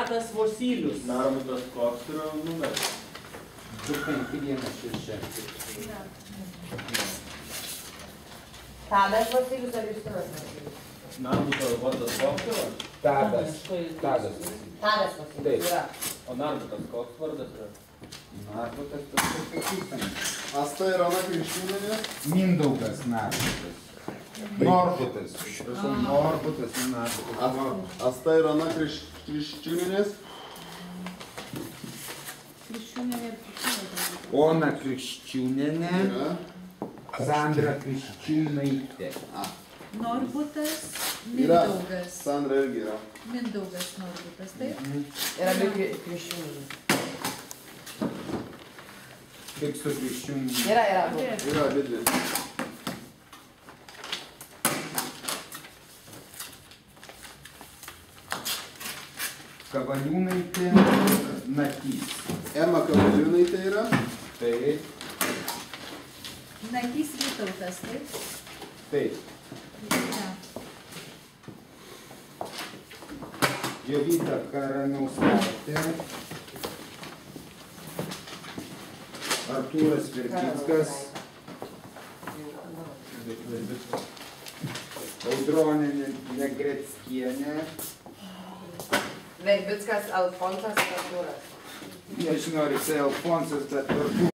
Tadas Vosylius. Narbutas koks yra numeris? 2516. Tadas Vosylius ar Justinas Vosylius? Narbutas vardas koks yra? Tadas. Tadas Vosylius yra. O Narbutas koks vardas yra? Narbutas tas pasakytas. Asta ir Ona Kriščiūnienė. Mindaugas Narbutas. Norbutas. Norbutas, Narbutas. Asta ir Ona Kriščiūnienės. Ona Kriščiūnienė. Yra. Sandra Kriščiūnaitė. Norbutas, Yra. Mindaugas. Sandra irgi yra. Mindaugas Norbutas, taip? Ir abi Kriščiūnienė. Kaip su Kriščiūnaitė. Yra. Yra abidvi. Kavaliūnaitė. Natys. Ema Kavaliūnaitė yra. Taip. Nakys Vytautas, taip? Taip. Ne. Jovita Karanauskaitė. Artūras Verbickas. Audronė Negreckienė. Verbickas Alfonsas Artūras. Nežinau, ar jisai Alfonsas, bet Artūras.